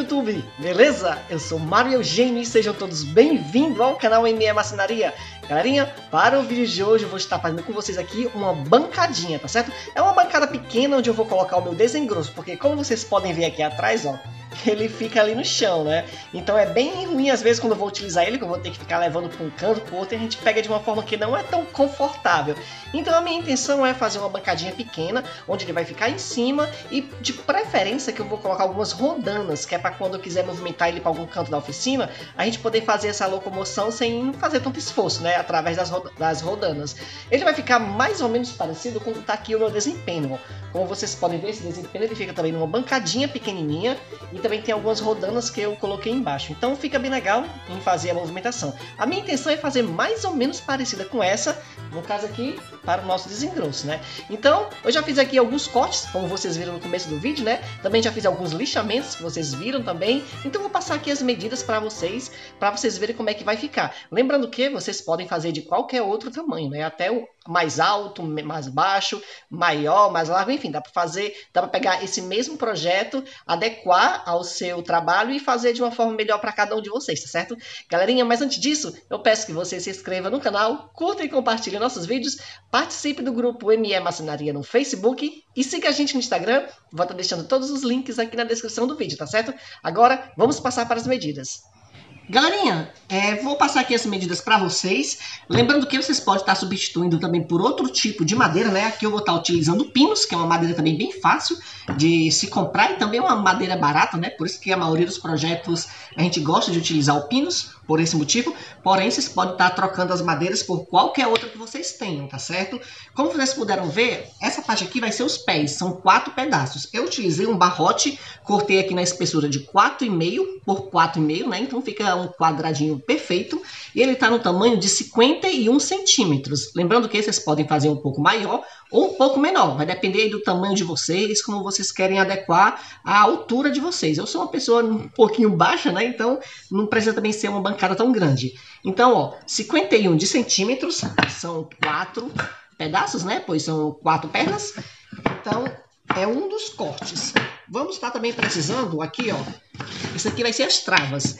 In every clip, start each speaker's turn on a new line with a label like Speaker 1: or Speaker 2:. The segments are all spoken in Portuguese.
Speaker 1: YouTube, beleza? Eu sou Mário Eugênio e sejam todos bem-vindos ao canal ME Marcenaria. Galerinha, para o vídeo de hoje eu vou estar fazendo com vocês aqui uma bancadinha, tá certo? É uma bancada pequena onde eu vou colocar o meu desengrosso, porque como vocês podem ver aqui atrás, ó, ele fica ali no chão, né? Então é bem ruim às vezes quando eu vou utilizar ele, que eu vou ter que ficar levando para um canto, para o outro, e a gente pega de uma forma que não é tão confortável. Então a minha intenção é fazer uma bancadinha pequena, onde ele vai ficar em cima e de preferência que eu vou colocar algumas rodanas, que é para quando eu quiser movimentar ele para algum canto da oficina, a gente poder fazer essa locomoção sem fazer tanto esforço, né? Através das rodanas. Ele vai ficar mais ou menos parecido com o que está aqui o meu desempenho. Como vocês podem ver, esse desempenho ele fica também numa bancadinha pequenininha e também tem algumas rodanas que eu coloquei embaixo. Então fica bem legal em fazer a movimentação. A minha intenção é fazer mais ou menos parecida com essa, no caso aqui, para o nosso desengrosso, né? Então, eu já fiz aqui alguns cortes, como vocês viram no começo do vídeo, né? Também já fiz alguns lixamentos, que vocês viram também. Então, vou passar aqui as medidas para vocês verem como é que vai ficar. Lembrando que vocês podem fazer de qualquer outro tamanho, né? Até o mais alto, mais baixo, maior, mais largo, enfim, dá para pegar esse mesmo projeto, adequar ao seu trabalho e fazer de uma forma melhor para cada um de vocês, tá certo? Galerinha, mas antes disso, eu peço que você se inscreva no canal, curta e compartilhe nossos vídeos, participe do grupo ME Marcenaria no Facebook e siga a gente no Instagram, vou estar deixando todos os links aqui na descrição do vídeo, tá certo? Agora, vamos passar para as medidas. Galerinha, vou passar aqui as medidas para vocês. Lembrando que vocês podem estar substituindo também por outro tipo de madeira, né? Aqui eu vou estar utilizando pinos, que é uma madeira também bem fácil de se comprar e também uma madeira barata, né? Por isso que a maioria dos projetos a gente gosta de utilizar o pinos, por esse motivo. Porém, vocês podem estar trocando as madeiras por qualquer outra que vocês tenham, tá certo? Como vocês puderam ver, essa parte aqui vai ser os pés, são 4 pedaços. Eu utilizei um barrote, cortei aqui na espessura de 4,5 por 4,5, né? Então fica um quadradinho perfeito e ele está no tamanho de 51 centímetros. Lembrando que vocês podem fazer um pouco maior ou um pouco menor, vai depender aí do tamanho de vocês, como vocês querem adequar a altura de vocês. Eu sou uma pessoa um pouquinho baixa, né? Então não precisa também ser uma bancada tão grande. Então, ó, 51 de centímetros, são 4 pedaços, né? Pois são 4 pernas. Então, é um dos cortes. Vamos estar também precisando aqui, ó, isso aqui vai ser as travas.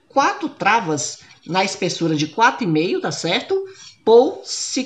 Speaker 1: 4 travas na espessura de 4,5, tá certo? Por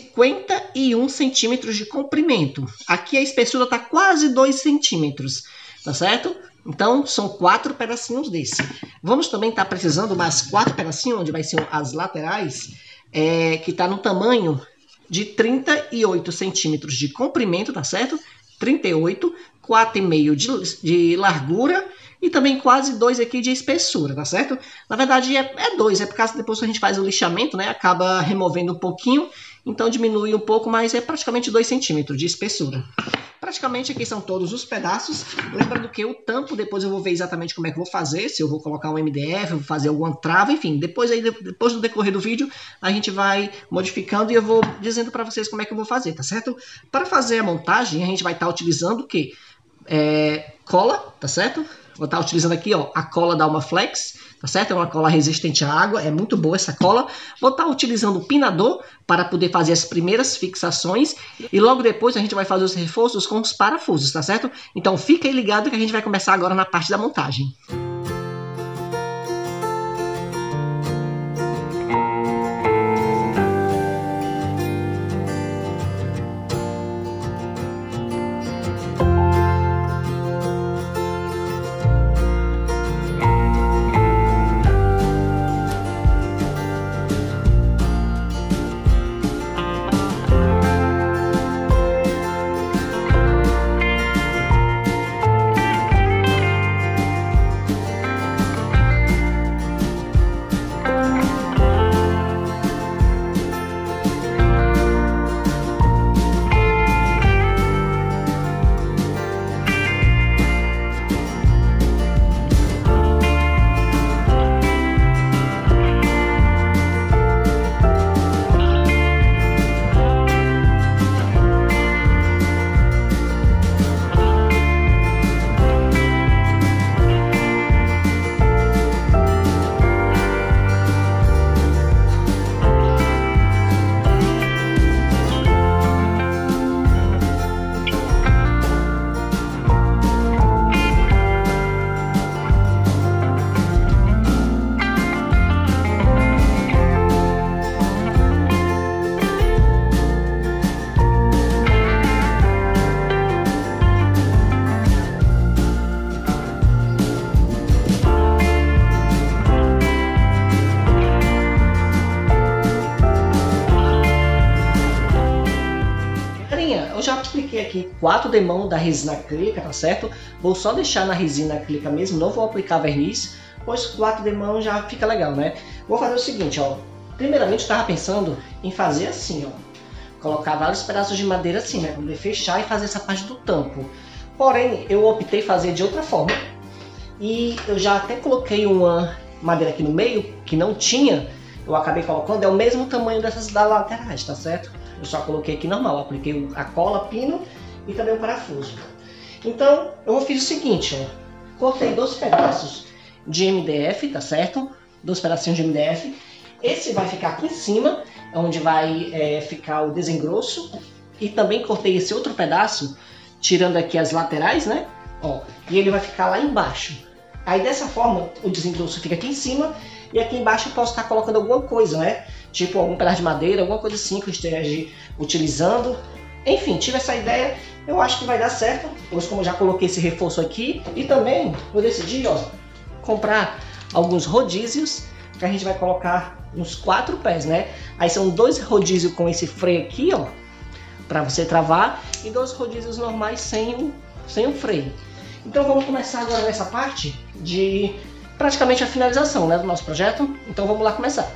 Speaker 1: 51 centímetros de comprimento. Aqui a espessura tá quase 2 centímetros, tá certo? Então, são 4 pedacinhos desse. Vamos também estar precisando mais 4 pedacinhos, onde vai ser as laterais, que tá no tamanho de 38 centímetros de comprimento, tá certo? 38, 4,5 de largura e também quase 2 aqui de espessura, tá certo? Na verdade é 2, por causa que depois que a gente faz o lixamento, né, acaba removendo um pouquinho, então diminui um pouco, mas é praticamente 2 centímetros de espessura. Praticamente aqui são todos os pedaços. Lembrando que o tampo, depois eu vou ver exatamente como é que eu vou fazer, se eu vou colocar um MDF, vou fazer alguma trava, enfim. Depois do decorrer do vídeo, a gente vai modificando e eu vou dizendo para vocês como é que eu vou fazer, tá certo? Para fazer a montagem, a gente vai estar utilizando o quê? Cola, tá certo? Vou estar utilizando aqui, ó, a cola da Almaflex, tá certo? É uma cola resistente à água, é muito boa essa cola. Vou estar utilizando o pinador para poder fazer as primeiras fixações e logo depois a gente vai fazer os reforços com os parafusos, tá certo? Então fica aí ligado que a gente vai começar agora na parte da montagem. Galerinha, eu já apliquei aqui 4 demãos da resina acrílica, tá certo? Vou só deixar na resina acrílica mesmo, não vou aplicar verniz, pois 4 demãos já fica legal, né? Vou fazer o seguinte, ó. Primeiramente eu estava pensando em fazer assim, ó. Colocar vários pedaços de madeira assim, né? Para poder fechar e fazer essa parte do tampo. Porém, eu optei fazer de outra forma. E eu já até coloquei uma madeira aqui no meio, que não tinha. Eu acabei colocando, é o mesmo tamanho dessas das laterais, tá certo? Eu só coloquei aqui normal, apliquei a cola, pino e também o parafuso. Então, eu fiz o seguinte, ó. Cortei 2 pedaços de MDF, tá certo? 2 pedacinhos de MDF. Esse vai ficar aqui em cima, onde vai ficar o desengrosso. E também cortei esse outro pedaço, tirando aqui as laterais, né? Ó, e ele vai ficar lá embaixo. Aí dessa forma, o desengrosso fica aqui em cima. E aqui embaixo eu posso estar colocando alguma coisa, né? Tipo algum pedaço de madeira, alguma coisa assim que eu esteja utilizando. Enfim, tive essa ideia. Eu acho que vai dar certo. Pois como eu já coloquei esse reforço aqui. E também eu decidi, ó, comprar alguns rodízios que a gente vai colocar nos 4 pés, né? Aí são 2 rodízios com esse freio aqui, ó, para você travar, e 2 rodízios normais sem o freio. Então vamos começar agora nessa parte de praticamente a finalização, né, do nosso projeto. Então vamos lá começar.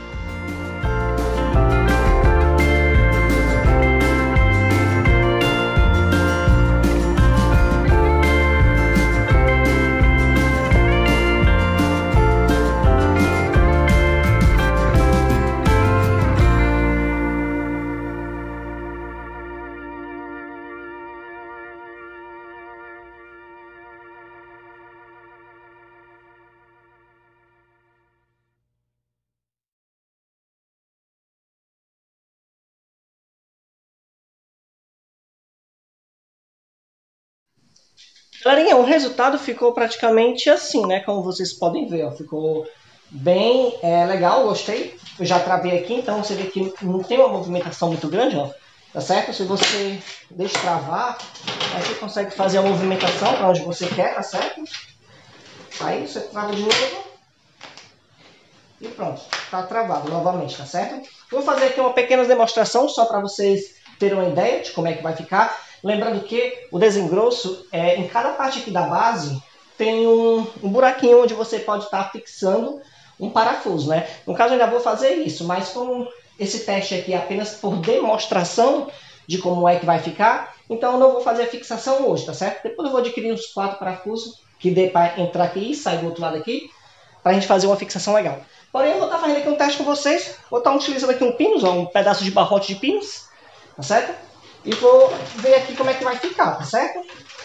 Speaker 1: Galerinha, o resultado ficou praticamente assim, né? Como vocês podem ver, ó, ficou bem legal, gostei. Eu já travei aqui, então você vê que não tem uma movimentação muito grande, ó. Tá certo? Se você deixa travar, aí você consegue fazer a movimentação para onde você quer, tá certo? Aí você trava de novo e pronto, tá travado novamente, tá certo? Vou fazer aqui uma pequena demonstração só para vocês terem uma ideia de como é que vai ficar. Lembrando que o desengrosso, em cada parte aqui da base, tem um buraquinho onde você pode estar fixando um parafuso, né? No caso, eu ainda vou fazer isso, mas como esse teste aqui é apenas por demonstração de como é que vai ficar, então eu não vou fazer a fixação hoje, tá certo? Depois eu vou adquirir uns 4 parafusos que dê para entrar aqui e sair do outro lado aqui, para a gente fazer uma fixação legal. Porém, eu vou estar fazendo aqui um teste com vocês, vou estar utilizando aqui um pinos, ó, um pedaço de barrote de pinos, tá certo? E vou ver aqui como é que vai ficar, tá certo?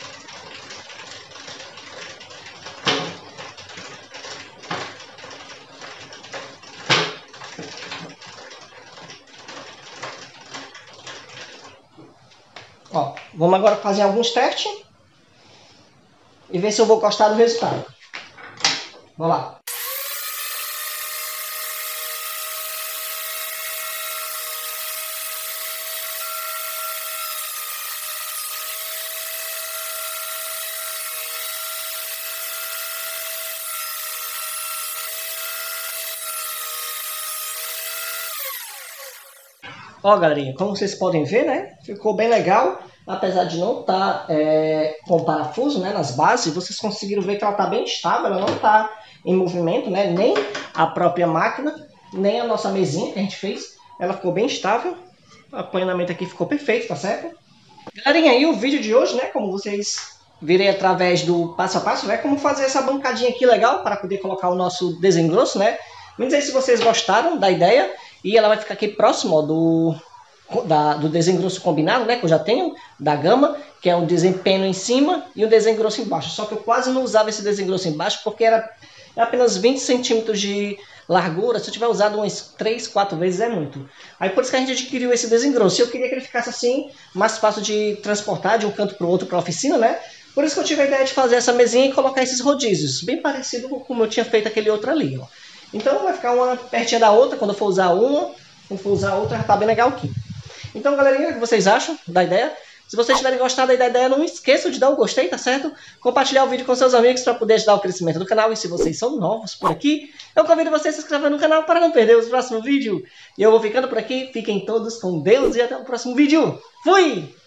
Speaker 1: Ó, vamos agora fazer alguns testes e ver se eu vou gostar do resultado. Vamos lá. Ó, galerinha, como vocês podem ver, né? Ficou bem legal. Apesar de não estar com parafuso, né, nas bases, vocês conseguiram ver que ela está bem estável, ela não está em movimento, né? Nem a própria máquina, nem a nossa mesinha que a gente fez. Ela ficou bem estável. O apanhamento aqui ficou perfeito, tá certo? Galerinha, aí o vídeo de hoje, né? Como vocês virem através do passo a passo, né? Como fazer essa bancadinha aqui legal para poder colocar o nosso desengrosso, né? Me diz aí se vocês gostaram da ideia. E ela vai ficar aqui próximo, ó, do desengrosso combinado, né? Que eu já tenho, da gama, que é um desempenho em cima e um desengrosso embaixo. Só que eu quase não usava esse desengrosso embaixo porque era apenas 20 centímetros de largura. Se eu tiver usado umas 3, 4 vezes é muito. Aí por isso que a gente adquiriu esse desengrosso. E eu queria que ele ficasse assim, mais fácil de transportar de um canto para o outro para a oficina, né? Por isso que eu tive a ideia de fazer essa mesinha e colocar esses rodízios. Bem parecido com como eu tinha feito aquele outro ali, ó. Então vai ficar uma pertinha da outra, quando eu for usar uma, quando for usar a outra, já tá bem legal aqui. Então, galerinha, o que vocês acham da ideia? Se vocês tiverem gostado da ideia, não esqueçam de dar um gostei, tá certo? Compartilhar o vídeo com seus amigos para poder ajudar o crescimento do canal. E se vocês são novos por aqui, eu convido vocês a se inscrever no canal para não perder os próximos vídeos. E eu vou ficando por aqui, fiquem todos com Deus e até o próximo vídeo. Fui!